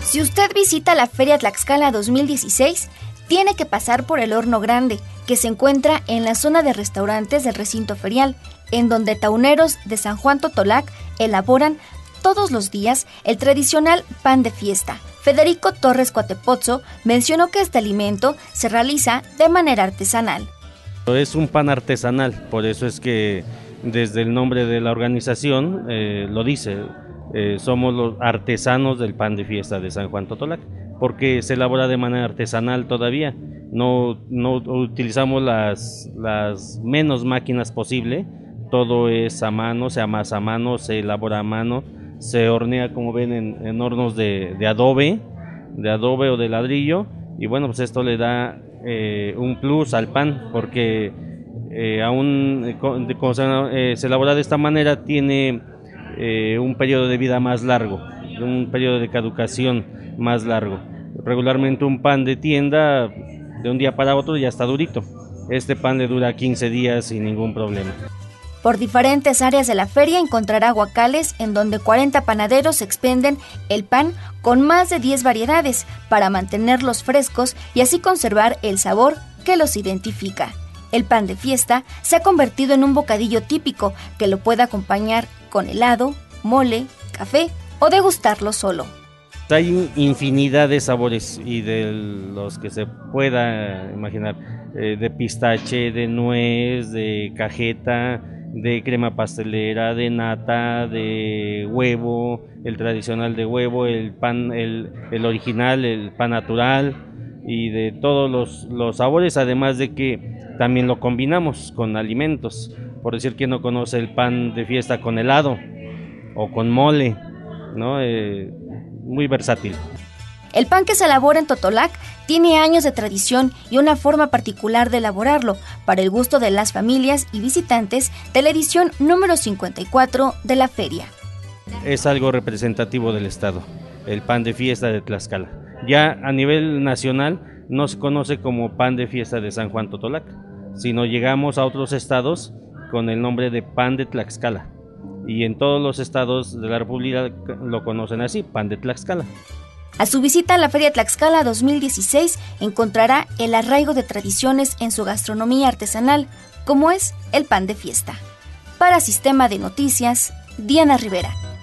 Si usted visita la Feria Tlaxcala 2016, tiene que pasar por el Horno Grande, que se encuentra en la zona de restaurantes del recinto ferial, en donde tauneros de San Juan Totolac elaboran todos los días el tradicional pan de fiesta. Federico Torres Coatepozzo mencionó que este alimento se realiza de manera artesanal. Es un pan artesanal, por eso es que desde el nombre de la organización lo dice, somos los artesanos del pan de fiesta de San Juan Totolac, porque se elabora de manera artesanal todavía, no utilizamos las menos máquinas posible, todo es a mano, se amasa a mano, se elabora a mano, se hornea como ven en hornos de adobe o de ladrillo, y bueno, pues esto le da un plus al pan, porque aún se elabora de esta manera tiene un periodo de vida más largo, un periodo de caducación más largo. Regularmente un pan de tienda de un día para otro ya está durito, este pan le dura 15 días sin ningún problema. Por diferentes áreas de la feria encontrará guacales en donde 40 panaderos expenden el pan con más de 10 variedades para mantenerlos frescos y así conservar el sabor que los identifica. El pan de fiesta se ha convertido en un bocadillo típico que lo puede acompañar con helado, mole, café o degustarlo solo. Hay infinidad de sabores y de los que se pueda imaginar, de pistache, de nuez, de cajeta, de crema pastelera, de nata, de huevo, el tradicional de huevo, el pan, el original, el pan natural y de todos los sabores, además de que también lo combinamos con alimentos, por decir que no conoce el pan de fiesta con helado o con mole, ¿no? Muy versátil. El pan que se elabora en Totolac tiene años de tradición y una forma particular de elaborarlo, para el gusto de las familias y visitantes de la edición número 54 de la feria. Es algo representativo del estado, el pan de fiesta de Tlaxcala. Ya a nivel nacional no se conoce como pan de fiesta de San Juan Totolac, sino llegamos a otros estados con el nombre de pan de Tlaxcala. Y en todos los estados de la República lo conocen así, pan de Tlaxcala. A su visita a la Feria Tlaxcala 2016 encontrará el arraigo de tradiciones en su gastronomía artesanal, como es el pan de fiesta. Para Sistema de Noticias, Diana Rivera.